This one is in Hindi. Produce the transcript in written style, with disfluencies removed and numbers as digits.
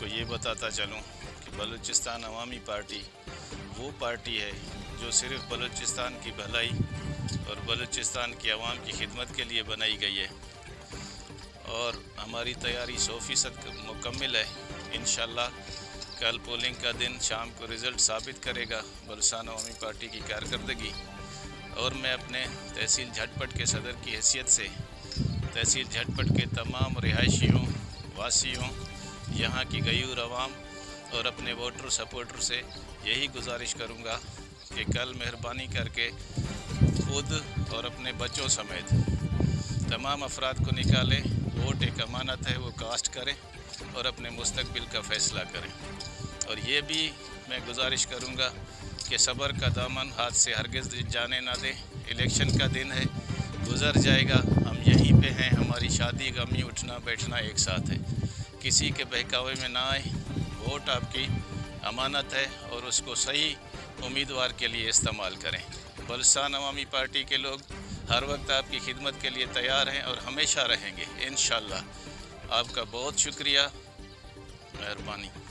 आपको ये बताता चलूँ कि बलूचिस्तान अवामी पार्टी वो पार्टी है जो सिर्फ़ बलूचिस्तान की भलाई और बलूचिस्तान की आवाम की खिदमत के लिए बनाई गई है और हमारी तैयारी 100% मुकम्मल है। इंशाअल्लाह कल पोलिंग का दिन शाम को रिज़ल्ट साबित करेगा बलूचिस्तान अवामी पार्टी की कारकर्दगी। और मैं अपने तहसील झटपट के सदर की हैसियत से तहसील झटपट के तमाम रिहायशियों, वासियों, यहाँ की गयूर अवाम और अपने वोटर सपोर्टर से यही गुजारिश करूँगा कि कल मेहरबानी करके खुद और अपने बच्चों समेत तमाम अफराद को निकालें। वोट एक अमानत है, वो कास्ट करें और अपने मुस्तकबिल का फ़ैसला करें। और ये भी मैं गुजारिश करूँगा कि सब्र का दामन हाथ से हरगिज़ जाने ना दें। इलेक्शन का दिन है, गुज़र जाएगा, हम यहीं पे हैं, हमारी शादी गमी उठना बैठना एक साथ है। किसी के बहकावे में ना आए। वोट आपकी अमानत है और उसको सही उम्मीदवार के लिए इस्तेमाल करें। बलूचिस्तान अवामी पार्टी के लोग हर वक्त आपकी खिदमत के लिए तैयार हैं और हमेशा रहेंगे इंशाअल्लाह। आपका बहुत शुक्रिया, मेहरबानी।